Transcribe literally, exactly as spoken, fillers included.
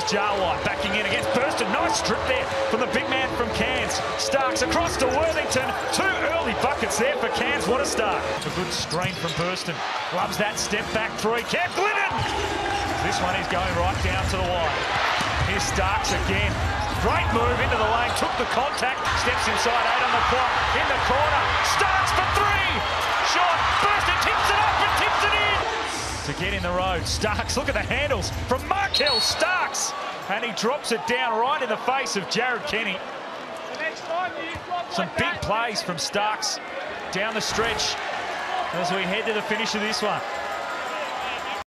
Jarwine backing in against Burston. Nice strip there from the big man from Cairns. Starks across to Worthington. Two early buckets there for Cairns. What a start. It's a good strain from Burston. Loves that step back three. Can't Gliddon. This one is going right down to the wire. Here's Starks again. Great move into the lane. Took the contact. Steps inside. Eight on the clock. In the corner. Starks for three. Shot. Burston tips it up and tips it in. To get in the road. Starks, look at the handles from Markel Starks. And he drops it down right in the face of Jared Kenny. Some big plays from Starks down the stretch as we head to the finish of this one.